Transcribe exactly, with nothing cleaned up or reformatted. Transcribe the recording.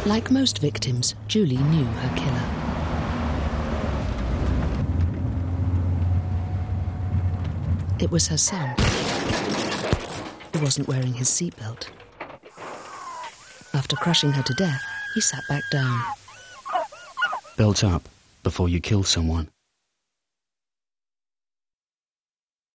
Like most victims, Julie knew her killer. It was her son. He wasn't wearing his seatbelt. After crushing her to death, he sat back down. Belt up before you kill someone.